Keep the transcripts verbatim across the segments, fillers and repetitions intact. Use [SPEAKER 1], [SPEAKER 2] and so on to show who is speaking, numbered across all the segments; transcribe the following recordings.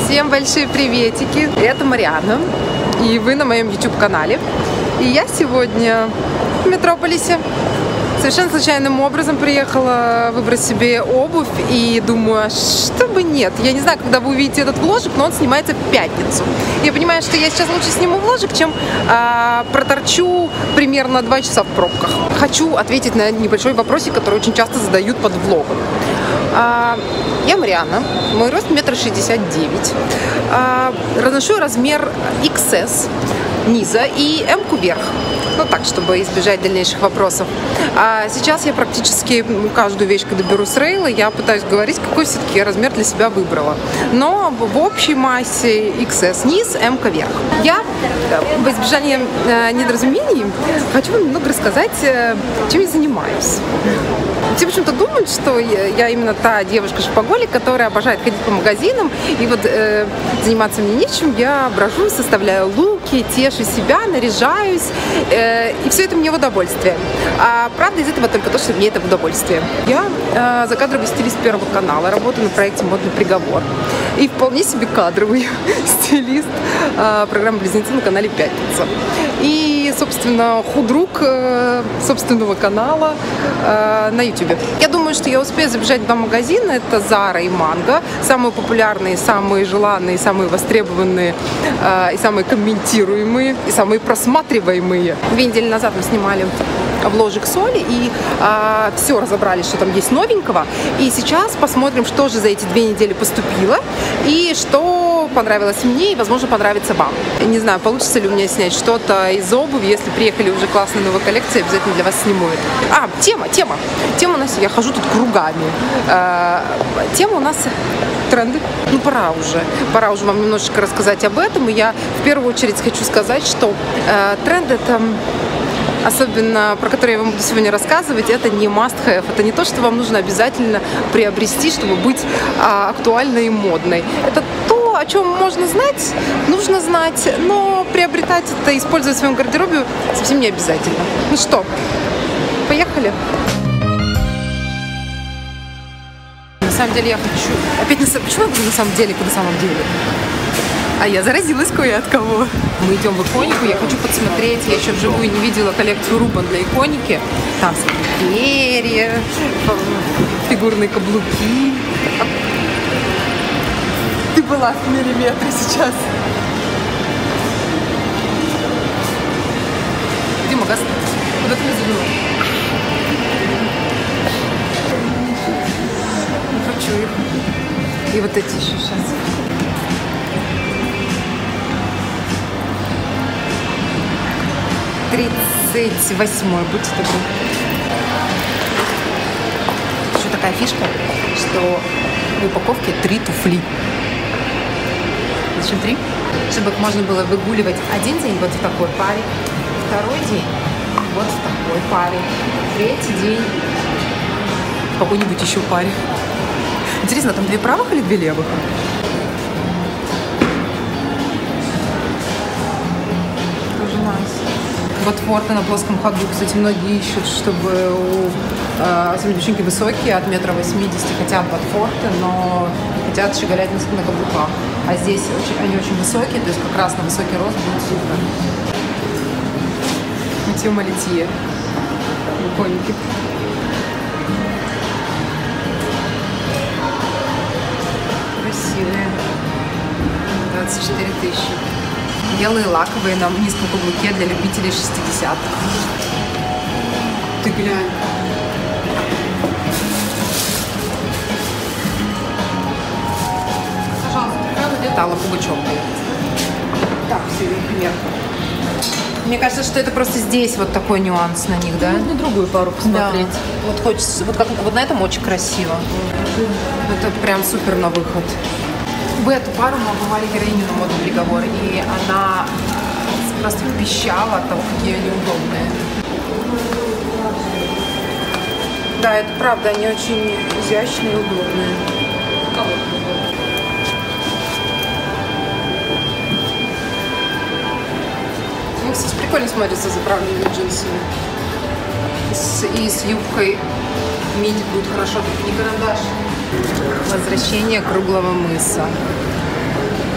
[SPEAKER 1] Всем большие приветики! Это Марианна, и вы на моем YouTube-канале. И я сегодня в Метрополисе. Совершенно случайным образом приехала выбрать себе обувь и думаю, а что бы нет. Я не знаю, когда вы увидите этот вложик, но он снимается в пятницу. Я понимаю, что я сейчас лучше сниму вложик, чем а, проторчу примерно два часа в пробках. Хочу ответить на небольшой вопросик, который очень часто задают под влогом. А, я Марианна, мой рост метр шестьдесят девять. А, разношу размер икс эс низа и эм-ку вверх. Ну так, чтобы избежать дальнейших вопросов. А сейчас я практически каждую вещь, когда беру с рейла, я пытаюсь говорить, какой все-таки размер для себя выбрала. Но в общей массе икс эс низ, эм-ка вверх. Я, в избежание недоразумений, хочу вам немного рассказать, чем я занимаюсь. Все почему-то думают, что я именно та девушка-шопоголик, которая обожает ходить по магазинам, и вот э, заниматься мне нечем. Я брожу, составляю луки, тешу себя, наряжаюсь, э, и все это мне в удовольствие. А правда из этого только то, что мне это в удовольствие. Я э, закадровый стилист Первого канала, работаю на проекте «Модный приговор». И вполне себе кадровый стилист э, программы «Близнецы» на канале «Пятница». И, собственно, худрук э, собственного канала э, на YouTube. Я думаю, что я успею забежать в два магазина. Это Zara и Mango. Самые популярные, самые желанные, самые востребованные э, и самые комментируемые, и самые просматриваемые. Две недели назад мы снимали вложик соли и э, все разобрали, что там есть новенького. И сейчас посмотрим, что же за эти две недели поступило и что понравилось мне и, возможно, понравится вам. Не знаю, получится ли у меня снять что-то из обуви. Если приехали уже классные новые коллекции, обязательно для вас сниму это. А, тема, тема. Тема у нас, я хожу тут кругами. Э, тема у нас тренды. Ну, пора уже. Пора уже вам немножечко рассказать об этом. И я в первую очередь хочу сказать, что э, тренд это... особенно про который я вам буду сегодня рассказывать, это не must-have, это не то, что вам нужно обязательно приобрести, чтобы быть а, актуальной и модной. Это то, о чем можно знать, нужно знать, но приобретать это, использовать в своем гардеробе совсем не обязательно. Ну что, поехали? На самом деле я хочу... Опять на... Почему я говорю на самом деле, на самом деле? А я заразилась кое от кого. Мы идем в Иконику, я хочу подсмотреть, я еще вживую не видела коллекцию Рубан для Иконики. Там перья, фигурные каблуки. Ты была в миллиметре сейчас. Где магазин? Куда ты меня забыла? Не хочу их. И вот эти еще сейчас. тридцать восьмой, будьте добры. Еще такая фишка, что в упаковке три туфли. Зачем три? Чтобы их можно было выгуливать один день вот в такой паре, второй день вот в такой паре, третий день в какой-нибудь еще паре. Интересно, там две правых или две левых? Ботфорты на плоском ходу. Кстати, многие ищут, чтобы у э, особенно девчонки высокие, от метра восьмидесяти, хотят ботфорты, но хотят щеголять на каблуках. А здесь очень, они очень высокие, то есть как раз на высокий рост будет супер. Матью Малетье. Иконики. Красивые. двадцать четыре тысячи. Белые лаковые на низком каблуке для любителей шестидесятых. Ты глянь. Пожалуйста, правда, где-то Алла Пугачева. Так, все, пример. Мне кажется, что это просто здесь вот такой нюанс на них, да?
[SPEAKER 2] Можно другую пару посмотреть.
[SPEAKER 1] Да. Вот хочется, вот, как, вот на этом очень красиво. Это прям супер на выход. Вы эту пару мы обували героиню на «Модный приговор», и она просто пищала от того, какие они удобные. Да, это правда, они очень изящные и удобные. Ну, кстати, прикольно смотрится заправленными джинсами. С, и с юбкой мини будет хорошо, только не карандаш. Возвращение круглого мыса.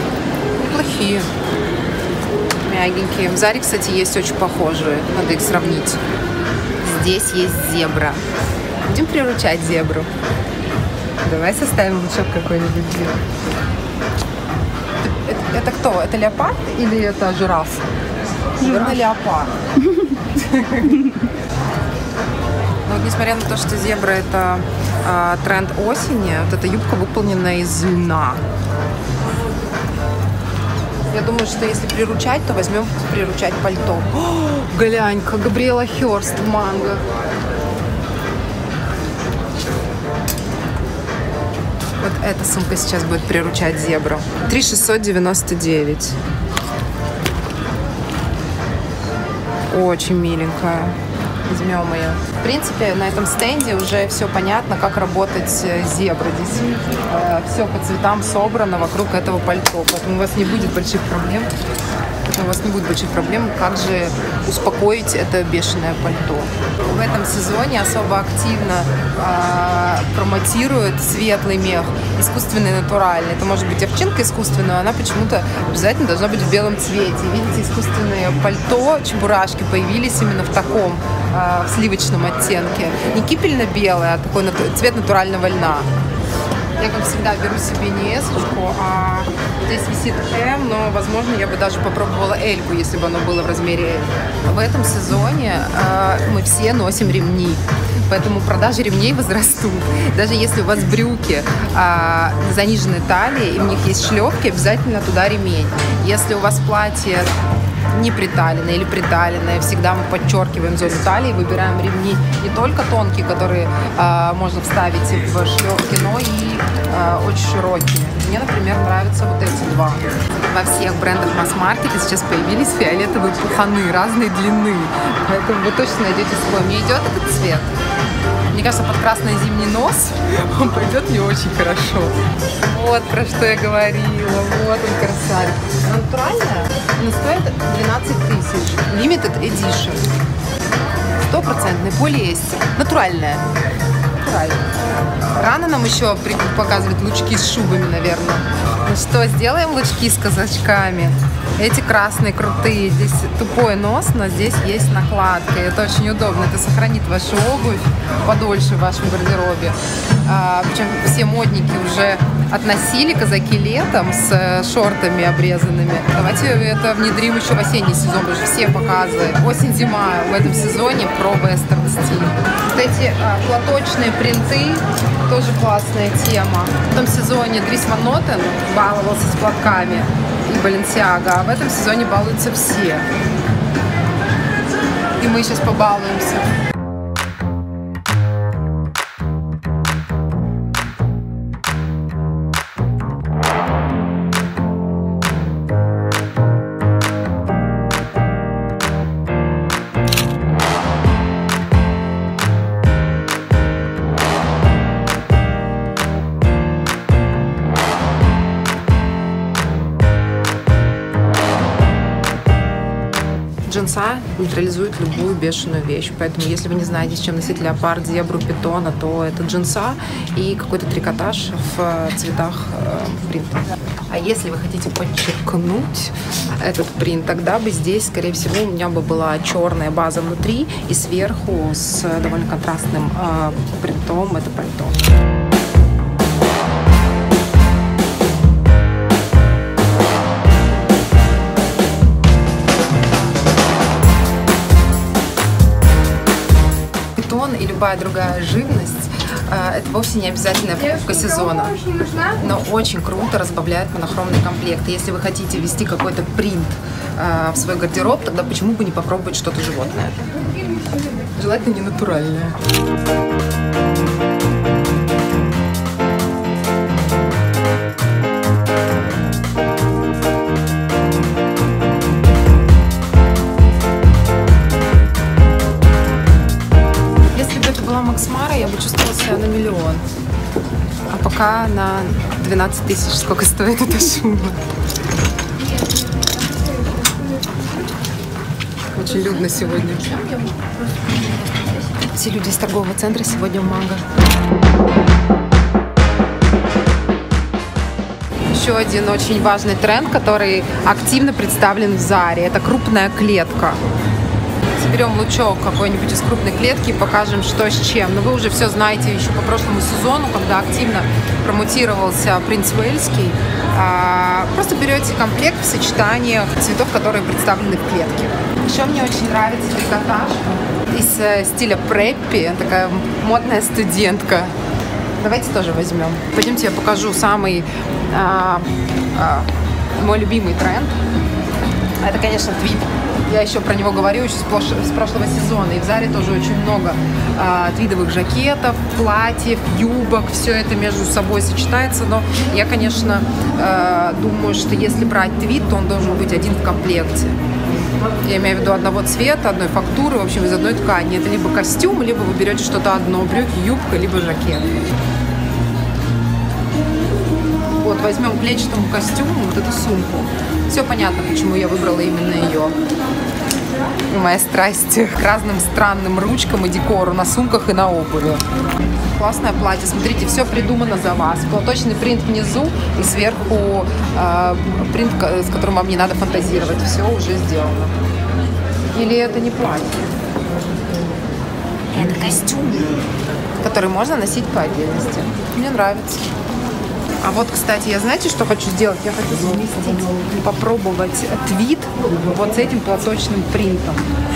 [SPEAKER 1] такие мягенькие. В Заре, кстати, есть очень похожие. Надо их сравнить. Здесь есть зебра. Будем приручать зебру. Давай составим лучок какой-нибудь. Это, это кто? Это леопард или это жираф? Наверное, леопард. Но вот несмотря на то, что зебра это э, тренд осени, вот эта юбка выполнена из льна. Я думаю, что если приручать, то возьмем приручать пальто. О, глянь-ка, Габриэла Хёрст в манго. Вот эта сумка сейчас будет приручать зебру. три тысячи шестьсот девяносто девять. Очень миленькая. Возьмем ее. В принципе, на этом стенде уже все понятно, как работать зебра. Здесь э, все по цветам собрано вокруг этого пальто. Поэтому у вас не будет больших проблем. Поэтому у вас не будет больших проблем, как же успокоить это бешеное пальто. В этом сезоне особо активно э, промотируют светлый мех, искусственный, натуральный. Это может быть овчинка искусственная, она почему-то обязательно должна быть в белом цвете. Видите, искусственные пальто, чебурашки появились именно в таком, э, в сливочном оттенке. Не кипельно-белый, а такой нату- цвет натурального льна. Я, как всегда, беру себе не эс-очку, а здесь висит эм, но, возможно, я бы даже попробовала эльку, если бы оно было в размере эль. В этом сезоне э, мы все носим ремни, поэтому продажи ремней возрастут. Даже если у вас брюки э, заниженной талии и в них есть шлепки, обязательно туда ремень. Если у вас платье не приталенное или приталенное, всегда мы подчеркиваем зону талии, выбираем ремни не только тонкие, которые э, можно вставить в шлепки, но и э, очень широкие. Мне, например, нравятся вот эти два. Во всех брендах масс-маркета сейчас появились фиолетовые пуханы разной длины, поэтому вы точно найдете свой. Мне идет этот цвет. Мне кажется, под красный зимний нос он пойдет не очень хорошо. Вот про что я говорила. Вот он, красавец. Она натуральная, она стоит двенадцать тысяч. Limited Edition. Стопроцентный полиэстер. Натуральная. Натуральная. Рано нам еще показывать лучки с шубами, наверное. Ну что, сделаем лучки с казачками. Эти красные крутые. Здесь тупой нос, но здесь есть накладка. И это очень удобно. Это сохранит вашу обувь подольше в вашем гардеробе. А, причем все модники уже относили казаки летом с шортами обрезанными. Давайте это внедрим еще в осенний сезон, потому что все показы осень-зима в этом сезоне про вестерн стиль. Вот эти а, платочные принты тоже классная тема. В том сезоне Дрис Ван Нотен баловался с платками и Баленсиага, а в этом сезоне балуются все. И мы сейчас побалуемся. Джинса нейтрализует любую бешеную вещь, поэтому если вы не знаете, с чем носить леопард, зебру, питона, то это джинса и какой-то трикотаж в цветах э, принта. А если вы хотите подчеркнуть этот принт, тогда бы здесь, скорее всего, у меня бы была черная база внутри и сверху с довольно контрастным э, принтом это пальто. И любая другая живность – это вовсе не обязательная покупка сезона, но очень круто разбавляет монохромный комплект. И если вы хотите ввести какой-то принт в свой гардероб, тогда почему бы не попробовать что-то животное? Желательно не натуральное. Макс Мара, я бы чувствовала себя на миллион. А пока на двенадцать тысяч, сколько стоит эта шуба. Очень людно сегодня. Все люди из торгового центра сегодня в Манго. еще один очень важный тренд, который активно представлен в Заре. Это крупная клетка. Соберем лучок какой-нибудь из крупной клетки и покажем, что с чем. Но вы уже все знаете еще по прошлому сезону, когда активно промутировался принц Уэльский. Просто берете комплект в сочетаниях цветов, которые представлены в клетке. Еще мне очень нравится трикотаж из стиля преппи, такая модная студентка. Давайте тоже возьмем. Пойдемте, я покажу самый а, а, мой любимый тренд. Это, конечно, твид. Я еще про него говорю еще с прошлого сезона. И в Заре тоже очень много а, твидовых жакетов, платьев, юбок. Все это между собой сочетается. Но я, конечно, а, думаю, что если брать твид, то он должен быть один в комплекте. Я имею в виду одного цвета, одной фактуры, в общем, из одной ткани. Это либо костюм, либо вы берете что-то одно, брюки, юбка, либо жакет. Вот, возьмем клетчатому костюму вот эту сумку. Все понятно, почему я выбрала именно ее. Моя страсть к разным странным ручкам и декору на сумках и на обуви. Классное платье. Смотрите, все придумано за вас. Платочный принт внизу и сверху э, принт, с которым вам не надо фантазировать. Все уже сделано. Или это не платье? Это костюм, который можно носить по отдельности. Мне нравится. А вот, кстати, я знаете, что хочу сделать? Я хочу совместить, попробовать твид вот с этим платочным принтом.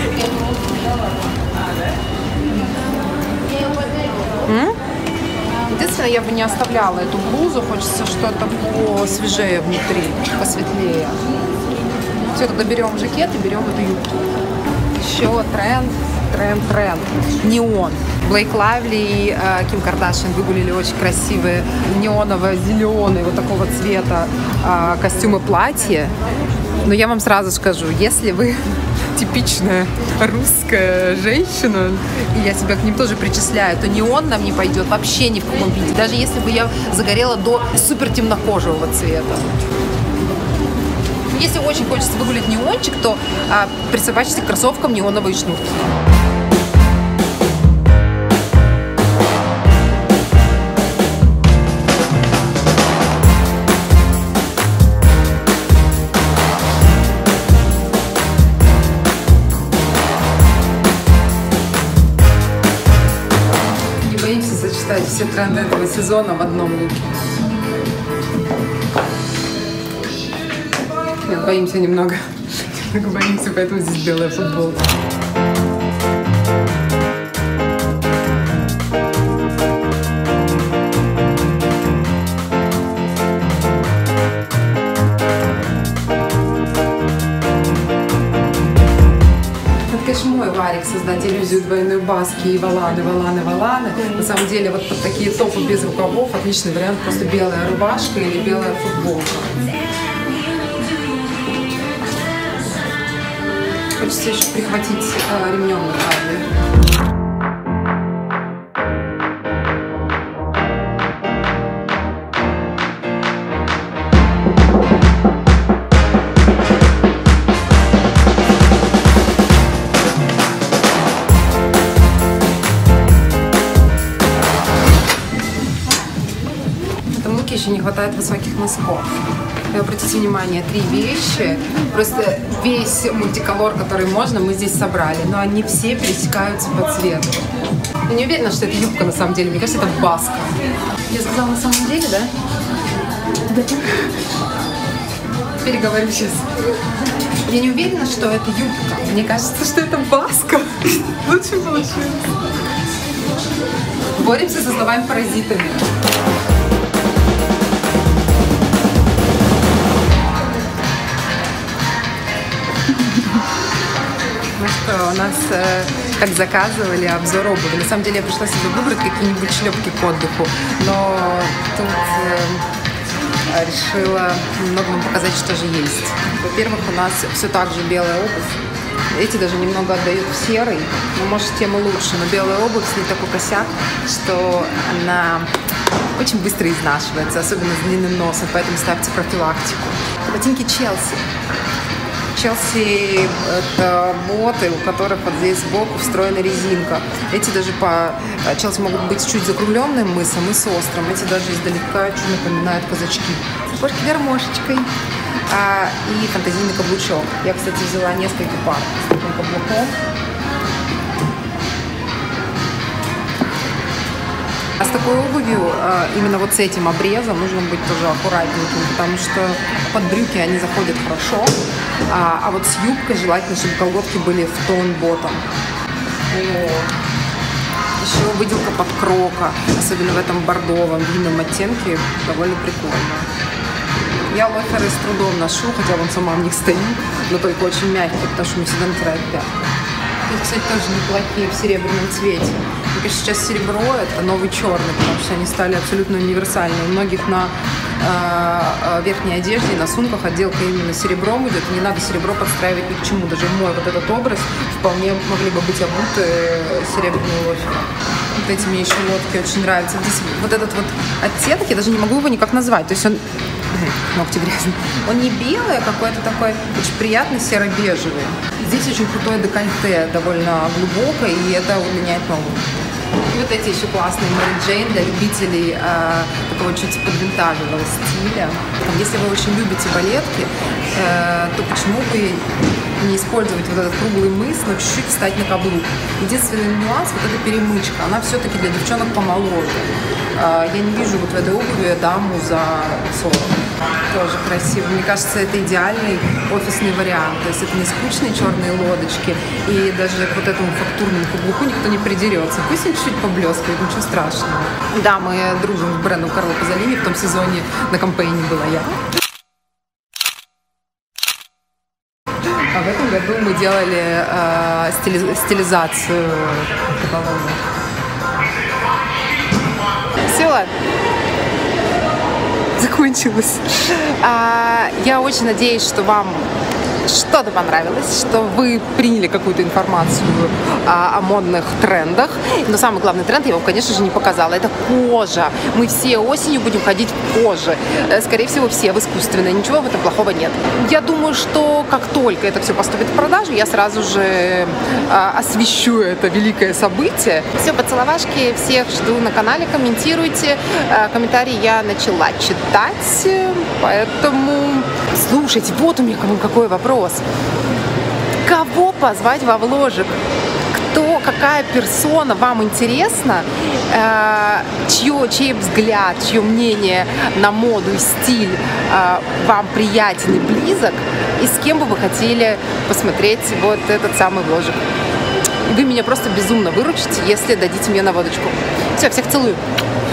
[SPEAKER 1] М? Единственное, я бы не оставляла эту блузу. Хочется что-то посвежее внутри, посветлее. Все, тогда берем жакет и берем эту юбку. Еще тренд, тренд, тренд. Неон. Блейк Лайвли и э, Ким Кардашьян выгулили очень красивые неоново-зеленые вот такого цвета э, костюмы платья. Но я вам сразу скажу, если вы типичная русская женщина, и я себя к ним тоже причисляю, то неон нам не пойдет вообще ни в каком виде. Даже если бы я загорела до супер темнокожего цвета. Если очень хочется выгулить неончик, то э, присобачьте к кроссовкам неоновые шнурки. Сочетать все тренды этого сезона в одном луке. Нет, боимся немного. Немного боимся, поэтому здесь белая футболка. Мой варик создать иллюзию двойной баски и воланы, воланы, воланы. На самом деле вот под такие топы без рукавов отличный вариант, просто белая рубашка или белая футболка. Хочется еще прихватить э, ремнем на талии. Еще не хватает высоких носков. И обратите внимание, три вещи, просто весь мультиколор, который можно, мы здесь собрали, но они все пересекаются по цвету. Я не уверена, что это юбка на самом деле, мне кажется, это баска. Я сказала на самом деле, да? Да. Переговорю сейчас. Я не уверена, что это юбка. Мне кажется, что это баска. Лучше получилось. Боремся со словами-паразитами. Ну что, у нас, э, как заказывали, обзор обуви. На самом деле я пришла себе выбрать какие-нибудь шлепки к отдыху, но тут э, решила немного вам показать, что же есть. Во-первых, у нас все так же белая обувь. Эти даже немного отдают в серый, но может тем и лучше. Но белая обувь с ней такой косяк, что она очень быстро изнашивается, особенно с длинным носом, поэтому ставьте профилактику. Ботинки Челси. Челси — это боты, у которых вот здесь сбоку встроена резинка. Эти даже по Челси могут быть чуть закругленным мысом и с острым. Эти даже издалека чуть напоминают казачки. Сапожки гармошечкой. А, и фантазийный каблучок. Я, кстати, взяла несколько пар с таким каблуком. А с такой обувью, именно вот с этим обрезом, нужно быть тоже аккуратненьким, потому что под брюки они заходят хорошо, а, а вот с юбкой желательно, чтобы колготки были в тон ботом. Еще выделка под крока, особенно в этом бордовом винном оттенке, довольно прикольно. Я лоферы с трудом ношу, хотя вон сама в них стою, но только очень мягкие, потому что мне всегда натирает пятки. Тут, кстати, тоже неплохие в серебряном цвете. Мне кажется, сейчас серебро — это новый черный, потому что они стали абсолютно универсальны. У многих на э, верхней одежде и на сумках отделка именно серебром идет. Не надо серебро подстраивать ни к чему. Даже мой вот этот образ вполне могли бы быть обуты серебряные лоферы. Вот эти мне еще лодки очень нравятся. Здесь вот этот вот оттенок, я даже не могу его никак назвать. То есть он... Ногти грязные. Он не белый, а какой-то такой очень приятный серо-бежевый. Здесь очень крутое декольте, довольно глубокое, и это удлиняет ногу. И вот эти еще классные Мэри Джейн для любителей э, такого чуть подвинтажного стиля. Если вы очень любите балетки, э, то почему бы не использовать вот этот круглый мыс, но чуть-чуть встать на каблук. Единственный нюанс — вот эта перемычка, она все-таки для девчонок помоложе. Э, я не вижу вот в этой обуви даму за сорок. Тоже красиво. Мне кажется, это идеальный офисный вариант. То есть это не скучные черные лодочки, и даже к вот этому фактурному каблуку никто не придерется. Пусть он чуть-чуть поблескивает, ничего страшного. Да, мы дружим с брендом Карло Пазолини. В том сезоне на кампейне была я. А в этом году мы делали э, стили стилизацию каталога. Все. Закончилось. А, я очень надеюсь, что вам что-то понравилось, что вы приняли какую-то информацию а, о модных трендах. Но самый главный тренд я вам, конечно же, не показала. Это кожа. Мы все осенью будем ходить в коже. Скорее всего, все в искусственной. Ничего в этом плохого нет. Я думаю, что как только это все поступит в продажу, я сразу же а, освещу это великое событие. Все, поцеловашки. Всех жду на канале. Комментируйте. А, комментарии я начала читать. Поэтому слушайте, вот у меня к вам какой вопрос. Кого позвать во вложек? Кто, какая персона вам интересна? Э, чье, чей взгляд, чье мнение на моду и стиль э, вам приятен и близок? И с кем бы вы хотели посмотреть вот этот самый вложек? Вы меня просто безумно выручите, если дадите мне наводочку. Все, всех целую.